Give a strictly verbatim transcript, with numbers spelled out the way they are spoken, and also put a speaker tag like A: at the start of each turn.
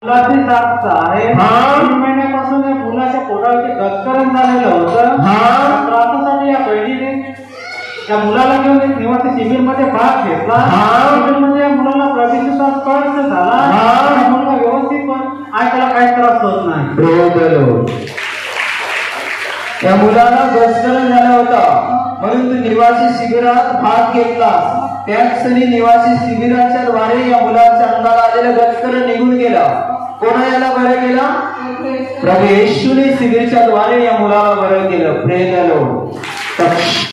A: मुलाची साथ आहे. तीन महिन्यापासून या मुलाच्या पोटावरती गजकरण झालेलं होतं. त्रासासाठी या बहिणीने या मुलाला घेऊन एक निवासी शिबिर मध्ये भाग घेतला. शिबिरमध्ये या मुलाला प्रवेशाचा स्पर्श झाला. मुलगा व्यवस्थित आणि त्याला काही त्रास होत नाही.
B: या मुलाला गजकरण झाला होता म्हणून तू निवासी शिबिरात भाग घेतलास. त्याच क्षणी निवासी शिबिराच्या द्वारे या मुलाच्या अंगाला आलेलं गजकरण निघून गेला. कोणा याला बरं केलं? प्रभू येशूने शिबिरच्या द्वारे या मुलाला बरं केलं. प्रेम द लॉर्ड.